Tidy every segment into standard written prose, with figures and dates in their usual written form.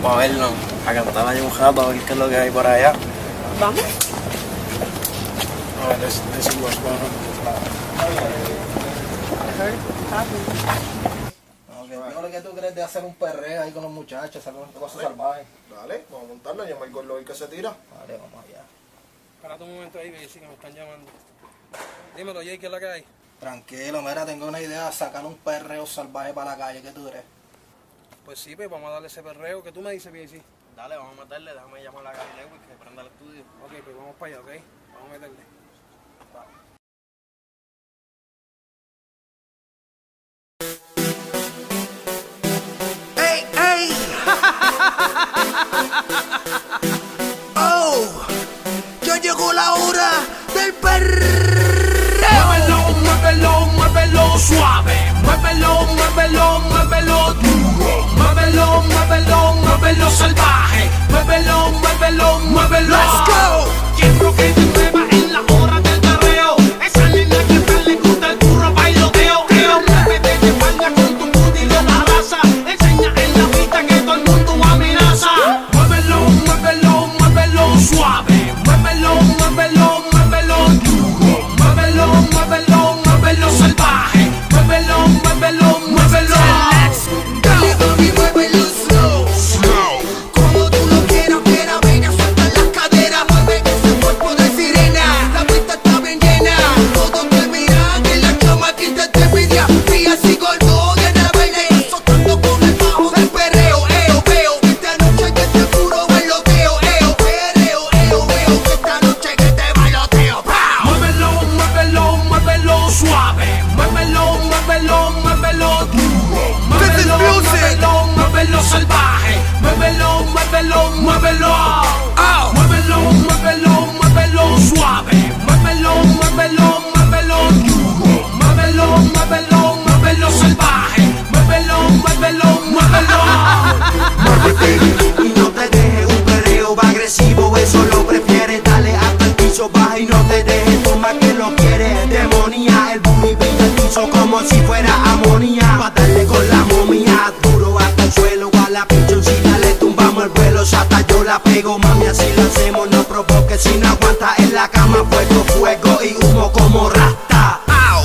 para verlo, a cantar ahí un rato, a ver qué es lo que hay por allá. ¿Vamos? A ver, this is what's going on. Dime lo que tú crees de hacer un perreo ahí con los muchachos, hacer una cosa salvaje. Dale, vamos a montarlo, llama al gordo y que se tira. Vale, vamos allá. Espérate un momento ahí, que sí que me están llamando. Dímelo, Jay, ¿qué es la que hay? Tranquilo, mira, tengo una idea de sacar un perreo salvaje para la calle, ¿qué tú crees? Pues sí, pues vamos a darle ese perreo. ¿Qué tú me dices, BAC? Dale, vamos a meterle, déjame llamar a Gary Lewis que prenda el estudio. Ok, pues vamos para allá, ¿ok? Vamos a meterle. ¡Ey, ey! ¡Oh! Ya llegó la hora del perreo. Muévelo, muévelo, muévelo suave. Muévelo, muévelo, muévelo duro. Muévelo, muévelo, muévelo salvaje. Muévelo, muévelo, muévelo. Let's go. Quiero que te muevas en la hora del perreo. Esa nena que tal le gusta el puro bailoteo. Muévete de espalda con tu booty de la raza. Enseña en la pista que todo el mundo amenaza. Muévelo, muévelo, muévelo suave. Muévelo, muévelo, muévelo duro. Muévelo, muévelo, muévelo salvaje. Muévelo, muévelo, muévelo. Dale, mami, muévelo slow. Como tú lo quieras, quiera, venga, suelta las caderas. Mueve ese cuerpo de sirena. La pista está bien llena. Todos te miran que la chamaquita te envidia. Fía así gordo, llena de baile. Soltando con el bajo del perreo. Veo. Esta noche que te puro bailoteo. Veo. Esta noche que te bailoteo. Muévelo, muévelo, muévelo suave. Muévelo, muévelo, muévelo duro. Muévelo, muévelo, muévelo salvaje. Muévelo, muévelo, muévelo. Muévelo, muévelo, muévelo suave. Muévelo, muévelo, muévelo duro. Muévelo, muévelo, muévelo salvaje. Muévelo, muévelo, muévelo. Muévete y no te dejes un perreo va agresivo, eso lo prefieres. Dale hasta el piso, baja y no te dejes, toma que lo quieres. Demonía, el booty brilla el piso como si fuera amonía. Va a darle con la momia, duro hasta el suelo. A la pichoncita le tumbamos el vuelo. Hasta yo la pego, mami, así lo hacemos. No provoques si no aguanta en la cama. Fuego y humo como rasta.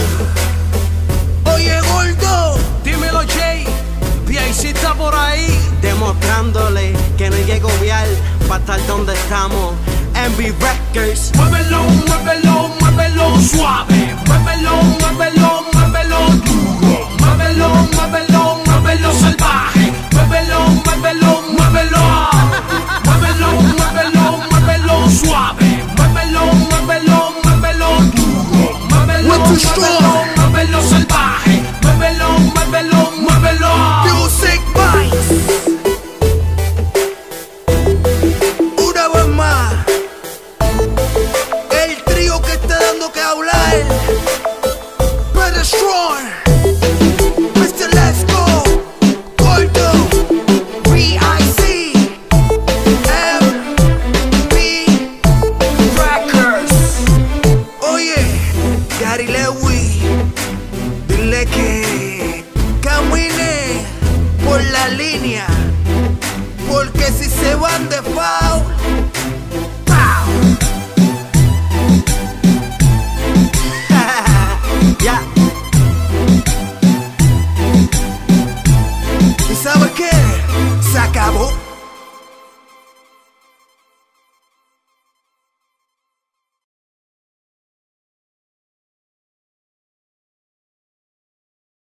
Oye, gordo, Dímelo, Jay. BAC está por ahí. demostrándole que no hay que copiar para estar donde estamos. MB Records. Muévelo, muévelo, muévelo suave.